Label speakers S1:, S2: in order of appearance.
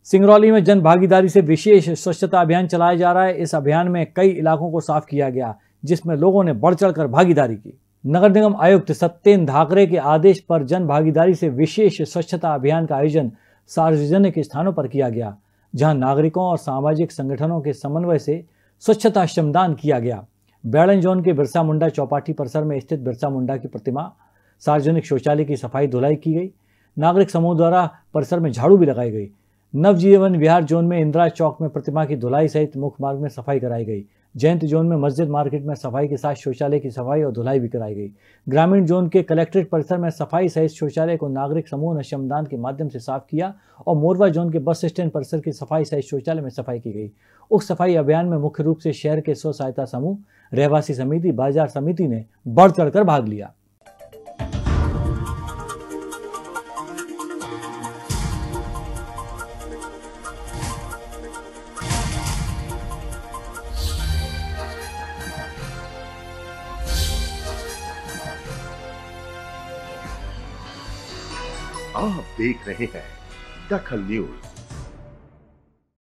S1: सिंगरौली में जन भागीदारी से विशेष स्वच्छता अभियान चलाया जा रहा है। इस अभियान में कई इलाकों को साफ किया गया, जिसमें लोगों ने बढ़ चढ़कर भागीदारी की। नगर निगम आयुक्त सत्येंद्र धाकरे के आदेश पर जन भागीदारी से विशेष स्वच्छता अभियान का आयोजन सार्वजनिक स्थानों पर किया गया, जहां नागरिकों और सामाजिक संगठनों के समन्वय से स्वच्छता श्रमदान किया गया। बैड़न जोन के बिरसा मुंडा चौपाटी परिसर में स्थित बिरसा मुंडा की प्रतिमा, सार्वजनिक शौचालय की सफाई धुलाई की गई। नागरिक समूह द्वारा परिसर में झाड़ू भी लगाई गई। नवजीवन विहार जोन में इंदिरा चौक में प्रतिमा की धुलाई सहित मुख्य मार्ग में सफाई कराई गई। जयंत जोन में मस्जिद मार्केट में सफाई के साथ शौचालय की सफाई और धुलाई भी कराई गई। ग्रामीण जोन के कलेक्ट्रेट परिसर में सफाई सहित शौचालय को नागरिक समूह ने श्रमदान के माध्यम से साफ किया और मोरवा जोन के बस स्टैंड परिसर की सफाई सहित शौचालय में सफाई की गई। उक्त सफाई अभियान में मुख्य रूप से शहर के स्व सहायता समूह, रहवासी समिति, बाजार समिति ने बढ़ चढ़कर भाग लिया।
S2: आप देख रहे हैं दखल न्यूज।